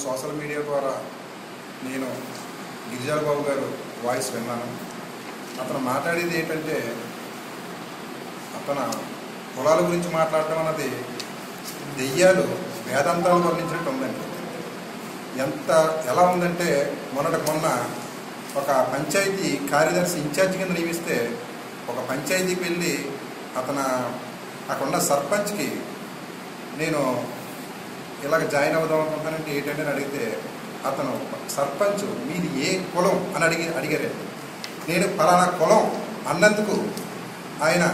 Social media ద్వారా నేను గిరిజాల బాబు గారు వాయిస్ విన్నాను. అతను మాట్లాడేది ఏంటంటే అతను కులాల గురించి మాట్లాడటం అన్నది దెయ్యాలు వేదాంతాలు వర్ణించినట్టు ఉందండి. ఎలా ఉందంటే మొన్న ఒక పంచాయతీ కార్యదర్శి ఇన్ఛార్జ్ కింద నియమిస్తే ఒక పంచాయతీకి వెళ్ళి అక్కడున్న సర్పంచ్కి నేను ఇలాగ జాయిన్ అవుదాం అనుకుంటానంటే ఏంటంటే అడిగితే అతను సర్పంచ్ మీది ఏ కులం అని అడిగారు. నేను పలానా కులం అన్నందుకు ఆయన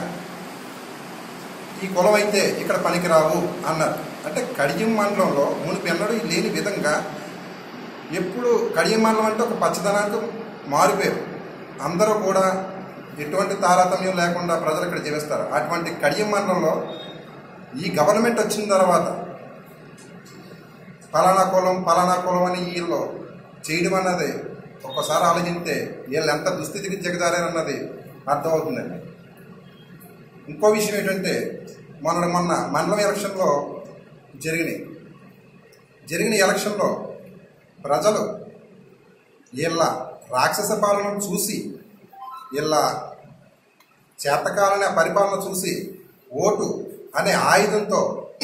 ఈ కులం అయితే ఇక్కడ పనికిరావు అన్నారు. అంటే కడియం మండలంలో మునుపెన్నడూ లేని విధంగా ఎప్పుడు కడియం మండలం అంటే ఒక పచ్చదనానికి మారిపోయారు. అందరూ కూడా ఎటువంటి తారతమ్యం లేకుండా ప్రజలు ఇక్కడ జీవిస్తారు. అటువంటి కడియం మండలంలో ఈ గవర్నమెంట్ వచ్చిన తర్వాత పలానా కులం అని వీళ్ళు చేయడం అన్నది ఒక్కసారి ఆలోచిస్తే వీళ్ళు ఎంత దుస్థితికి దిగజారన్నది అర్థమవుతుందండి. ఇంకో విషయం ఏంటంటే మొన్న మండలం ఎలక్షన్లో జరిగిన ఎలక్షన్లో ప్రజలు వీళ్ళ రాక్షస పాలనను చూసి వీళ్ళ చేతకాలనే పరిపాలన చూసి ఓటు అనే ఆయుధంతో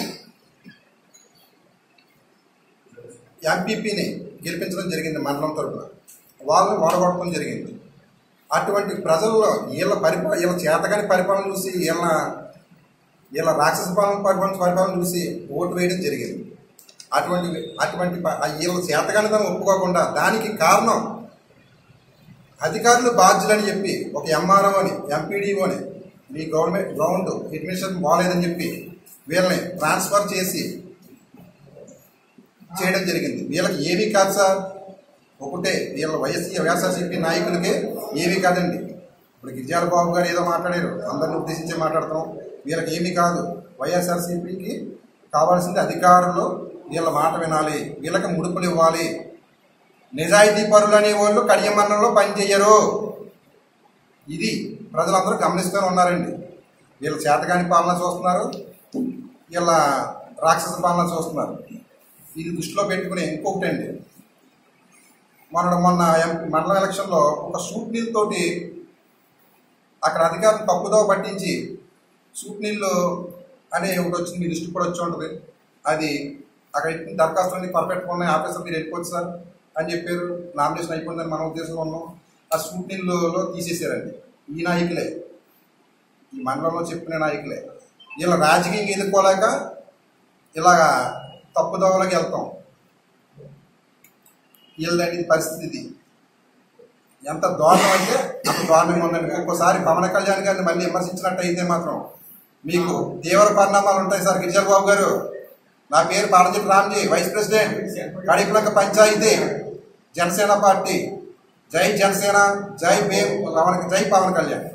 ఎంపీపీని గెలిపించడం జరిగింది. మండలం తరఫున వాళ్ళని ఓడగొట్టడం జరిగింది. అటువంటి ప్రజల్లో వీళ్ళ చేతకాని పరిపాలన చూసి వీళ్ళ రాక్షస పరిపాలన చూసి ఓటు వేయడం జరిగింది. అటువంటి వీళ్ళ చేతకానితనం ఒప్పుకోకుండా దానికి కారణం అధికారులు బాధ్యులని చెప్పి ఒక ఎంఆర్ఓ అని ఎంపీడీఓని మీ గ్రౌండ్ అడ్మినిస్ట్రేషన్ బాగాలేదని చెప్పి వీళ్ళని ట్రాన్స్ఫర్ చేయడం జరిగింది. వీళ్ళకి ఏమీ కాదు సార్, ఒకటే వీళ్ళ వైఎస్ఆర్సీపీ నాయకులకే ఏమీ కాదండి. ఇప్పుడు గిరిజాల బాబు గారు ఏదో మాట్లాడారు, అందరిని ఉద్దేశించి మాట్లాడతాం. వీళ్ళకి ఏమీ కాదు. వైఎస్ఆర్సీపీకి కావాల్సింది అధికారులు వీళ్ళ మాట వినాలి, వీళ్ళకి ముడుపులు ఇవ్వాలి. నిజాయితీ పరులు అనే వాళ్ళు కడియం మండలంలో పనిచేయరు. ఇది ప్రజలందరూ గమనిస్తూనే ఉన్నారండి. వీళ్ళ చేతకాని పాలన చూస్తున్నారు, వీళ్ళ రాక్షస పాలన చూస్తున్నారు. ఇది దృష్టిలో పెట్టుకుని ఇంకొకటి అండి, మొన్న మండలం ఎలక్షన్లో ఒక సూట్ నీళ్ళతోటి అక్కడ అధికారులు తప్పుదో పట్టించి సూట్ నీళ్ళు అనే ఒకటి వచ్చింది. మీ దృష్టికి కూడా వచ్చి ఉంటుంది. అది అక్కడ దరఖాస్తులన్నీ పర్ఫెక్ట్గా ఉన్నాయి, ఆఫీసర్ మీరు వెళ్ళిపోవచ్చు సార్ అని చెప్పారు. నామినేషన్ అయిపోయిందని మన ఉద్దేశంలో ఉన్నాం. ఆ సూట్ నీళ్ళలో తీసేసారండి. ఈ నాయకులే, ఈ మండలంలో చెప్పిన నాయకులే. వీళ్ళ రాజకీయం ఎదుర్కోలేక ఇలాగా తప్పుదోవలకి వెళ్తాం. వీళ్ళదండి పరిస్థితి. ఎంత దారుణం అంటే అంత దారుణంగా ఉందండి. ఒక్కోసారి పవన్ కళ్యాణ్ గారిని మళ్ళీ విమర్శించినట్టు అయితే మాత్రం మీకు తీవ్ర పరిణామాలు ఉంటాయి సార్. గిరిజాల బాబు గారు, నా పేరు Paranjetti Ramji, vice president Kadipalanka panchayati, Janasena party. జై జనసేన, జై పవన్ కళ్యాణ్.